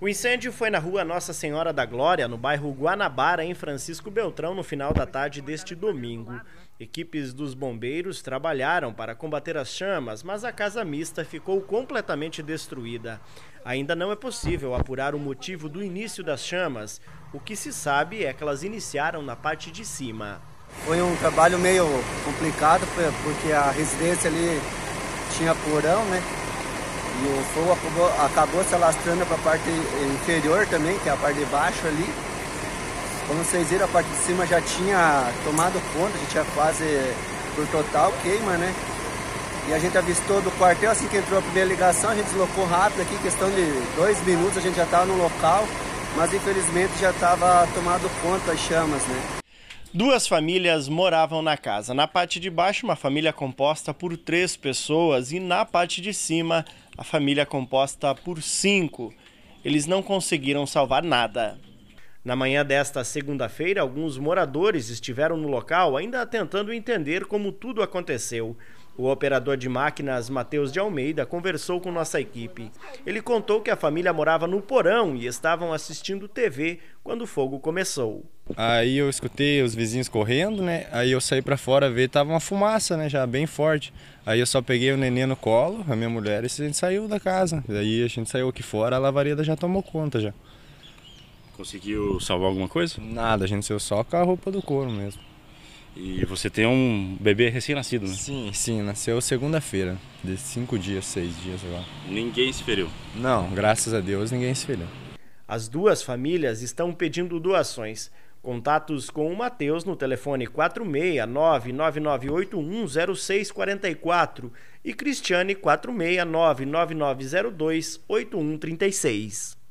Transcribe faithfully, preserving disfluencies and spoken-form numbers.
O incêndio foi na rua Nossa Senhora da Glória, no bairro Guanabara, em Francisco Beltrão, no final da tarde deste domingo. Equipes dos bombeiros trabalharam para combater as chamas, mas a casa mista ficou completamente destruída. Ainda não é possível apurar o motivo do início das chamas. O que se sabe é que elas iniciaram na parte de cima. Foi um trabalho meio complicado, porque a residência ali tinha porão, né? E o fogo acabou, acabou se alastrando para a parte inferior também, que é a parte de baixo ali. Como vocês viram, a parte de cima já tinha tomado conta, já tinha quase por total queima, né? E a gente avistou do quartel, assim que entrou a primeira ligação, a gente deslocou rápido aqui, questão de dois minutos a gente já estava no local, mas infelizmente já estava tomado conta as chamas, né? Duas famílias moravam na casa. Na parte de baixo, uma família composta por três pessoas e na parte de cima, a família composta por cinco. Eles não conseguiram salvar nada. Na manhã desta segunda-feira, alguns moradores estiveram no local ainda tentando entender como tudo aconteceu. O operador de máquinas, Matheus de Almeida, conversou com nossa equipe. Ele contou que a família morava no porão e estavam assistindo T V quando o fogo começou. Aí eu escutei os vizinhos correndo, né? Aí eu saí pra fora ver, tava uma fumaça, né? Já bem forte. Aí eu só peguei o neném no colo, a minha mulher, e a gente saiu da casa. Aí a gente saiu aqui fora, a lavareda já tomou conta já. Conseguiu salvar alguma coisa? Nada, a gente saiu só com a roupa do couro mesmo. E você tem um bebê recém-nascido, né? Sim, sim, nasceu segunda-feira, de cinco dias, seis dias agora. Ninguém se feriu? Não, graças a Deus ninguém se feriu. As duas famílias estão pedindo doações. Contatos com o Matheus no telefone quatro seis nove nove nove oito um zero seis quatro quatro e Cristiane quatro seis nove nove nove zero dois oito um três seis.